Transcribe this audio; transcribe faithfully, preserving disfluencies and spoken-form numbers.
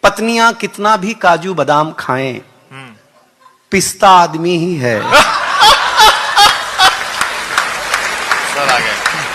पत्नियां कितना भी काजू बादाम खाएं, पिस्ता आदमी ही है। सर आ गए।